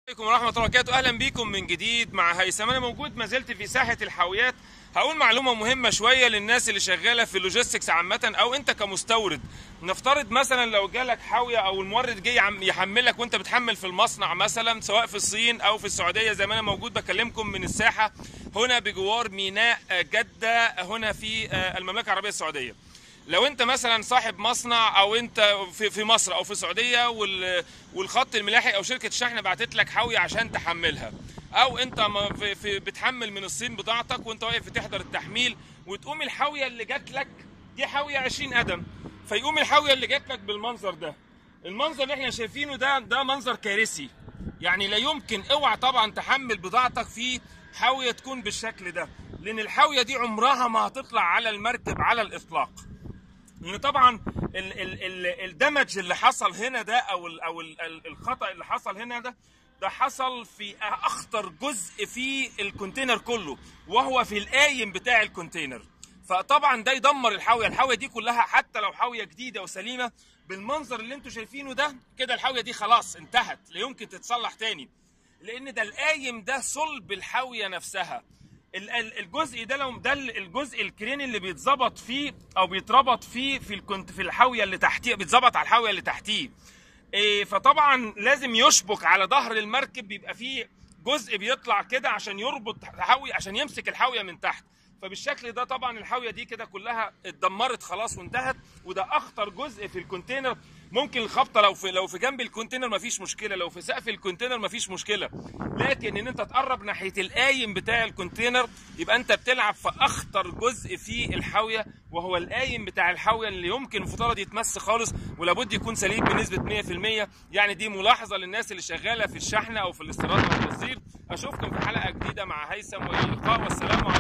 عليكم ورحمة الله وبركاته. أهلا بيكم من جديد مع هيثم. أنا موجود ما زلت في ساحة الحاويات. هقول معلومة مهمة شوية للناس اللي شغالة في اللوجيستكس عامة أو أنت كمستورد. نفترض مثلا لو جالك حاوية أو المورد جاي يحملك وأنت بتحمل في المصنع مثلا، سواء في الصين أو في السعودية زي ما أنا موجود بكلمكم من الساحة هنا بجوار ميناء جدة هنا في المملكة العربية السعودية. لو انت مثلا صاحب مصنع او انت في مصر او في السعوديه والخط الملاحي او شركه الشحن بعتت لك حاويه عشان تحملها، او انت بتحمل من الصين بضاعتك وانت واقف تحضر التحميل وتقوم الحاويه اللي جات لك دي حاويه 20 قدم، فيقوم الحاويه اللي جات لك بالمنظر ده. المنظر اللي احنا شايفينه ده منظر كارثي، يعني لا يمكن اوعى طبعا تحمل بضاعتك في حاويه تكون بالشكل ده، لان الحاويه دي عمرها ما هتطلع على المركب على الاطلاق. لان طبعا الدمج اللي حصل هنا ده او الخطأ اللي حصل هنا ده حصل في اخطر جزء في الكونتينر كله، وهو في القايم بتاع الكونتينر. فطبعا ده يدمر الحاويه دي كلها، حتى لو حاويه جديده وسليمه بالمنظر اللي انتم شايفينه ده كده، الحاويه دي خلاص انتهت، لا يمكن تتصلح تاني، لان ده القايم ده صلب الحاويه نفسها. الجزء ده الجزء الكرين اللي بيتظبط فيه او بيتربط فيه في الحاويه اللي تحتيه، بيتظبط على الحاويه اللي تحتيه. فطبعا لازم يشبك على ظهر المركب، بيبقى فيه جزء بيطلع كده عشان يربط حاويه، عشان يمسك الحاويه من تحت. فبالشكل ده طبعا الحاويه دي كده كلها اتدمرت خلاص وانتهت، وده اخطر جزء في الكونتينر. ممكن الخبطه لو في جنب الكونتينر مفيش مشكله، لو في سقف الكونتينر مفيش مشكله، لكن ان انت تقرب ناحيه القايم بتاع الكونتينر يبقى انت بتلعب في اخطر جزء في الحاويه، وهو القايم بتاع الحاويه اللي يمكن المفترض يتمس خالص ولابد يكون سليم بنسبه 100%. يعني دي ملاحظه للناس اللي شغاله في الشحن او في الاستيراد او التصدير. اشوفكم في حلقه جديده مع هيثم، والى اللقاء والسلام عليكم.